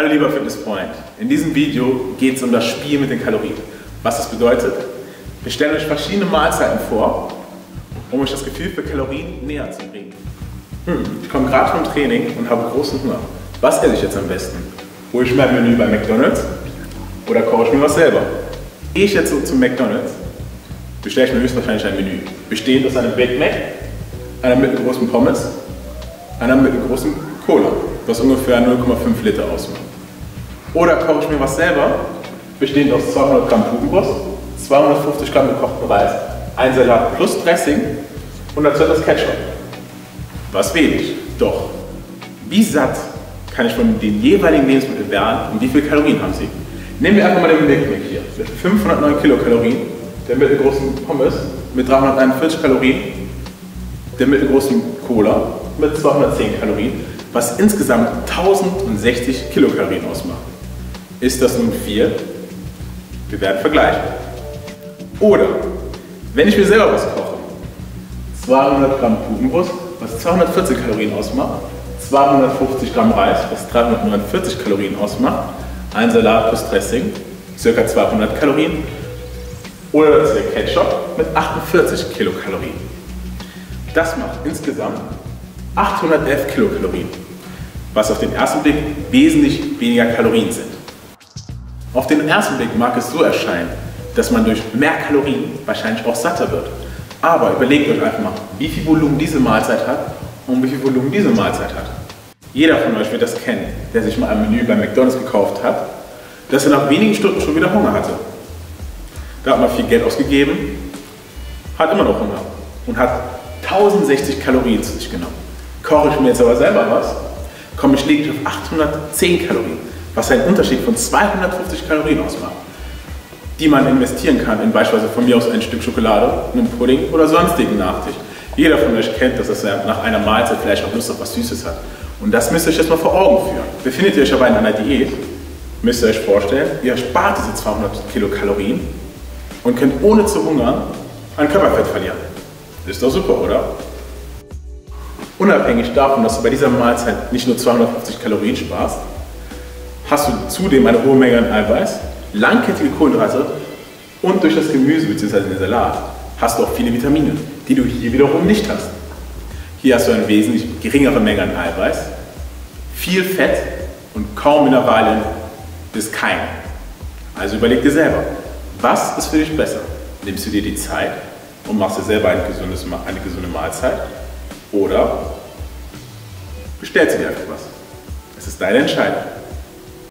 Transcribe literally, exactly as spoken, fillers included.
Hallo lieber Fitnessfreund, in diesem Video geht es um das Spiel mit den Kalorien. Was das bedeutet? Wir stellen euch verschiedene Mahlzeiten vor, um euch das Gefühl für Kalorien näher zu bringen. Hm, ich komme gerade vom Training und habe großen Hunger. Was esse ich jetzt am besten? Hole ich mir ein Menü bei McDonald's oder koche ich mir was selber? Gehe ich jetzt so zum McDonald's, bestelle ich mir höchstwahrscheinlich ein Menü, bestehend aus einem Big Mac, einer mittelgroßen Pommes, einer mittelgroßen Cola, was ungefähr null Komma fünf Liter ausmacht. Oder koche ich mir was selber, bestehend aus zweihundert Gramm Kuchenbrust, zweihundertfünfzig Gramm gekochten Reis, ein Salat plus Dressing und dazu etwas Ketchup. Was wähle ich? Doch, wie satt kann ich von den jeweiligen Lebensmitteln werden und wie viele Kalorien haben sie? Nehmen wir einfach mal den Big Mac hier mit fünfhundertneun Kilokalorien, der mittelgroßen Pommes mit dreihunderteinundvierzig Kalorien, der mittelgroßen Cola mit zweihundertzehn Kalorien, was insgesamt tausendsechzig Kilokalorien ausmacht. Ist das nun viel? Wir werden vergleichen. Oder, wenn ich mir selber was koche, zweihundert Gramm Kuchenbrust, was zweihundertvierzig Kalorien ausmacht, zweihundertfünfzig Gramm Reis, was dreihundertneunundvierzig Kalorien ausmacht, ein Salat plus Dressing, ca. zweihundert Kalorien, oder das ist der Ketchup mit achtundvierzig Kilokalorien. Das macht insgesamt achthundertelf Kilokalorien, was auf den ersten Blick wesentlich weniger Kalorien sind. Auf den ersten Blick mag es so erscheinen, dass man durch mehr Kalorien wahrscheinlich auch satter wird. Aber überlegt euch einfach mal, wie viel Volumen diese Mahlzeit hat und wie viel Volumen diese Mahlzeit hat. Jeder von euch wird das kennen, der sich mal ein Menü bei McDonald's gekauft hat, dass er nach wenigen Stunden schon wieder Hunger hatte. Da hat man viel Geld ausgegeben, hat immer noch Hunger und hat tausendsechzig Kalorien zu sich genommen. Koche ich mir jetzt aber selber was, komme ich lediglich auf achthundertzehn Kalorien, was einen Unterschied von zweihundertfünfzig Kalorien ausmacht, die man investieren kann in beispielsweise von mir aus ein Stück Schokolade, einen Pudding oder sonstigen Nachtisch. Jeder von euch kennt, dass er nach einer Mahlzeit vielleicht auch Lust auf was Süßes hat. Und das müsst ihr euch jetzt mal vor Augen führen. Befindet ihr euch aber in einer Diät, müsst ihr euch vorstellen, ihr spart diese zweihundert Kilokalorien und könnt ohne zu hungern an Körperfett verlieren. Ist doch super, oder? Unabhängig davon, dass du bei dieser Mahlzeit nicht nur zweihundertfünfzig Kalorien sparst, hast du zudem eine hohe Menge an Eiweiß, langkettige Kohlenhydrate und durch das Gemüse bzw. den Salat hast du auch viele Vitamine, die du hier wiederum nicht hast. Hier hast du eine wesentlich geringere Menge an Eiweiß, viel Fett und kaum Mineralien bis keine. Also überleg dir selber, was ist für dich besser? Nimmst du dir die Zeit und machst dir selber ein gesundes, eine gesunde Mahlzeit oder bestellst du dir einfach was? Es ist deine Entscheidung.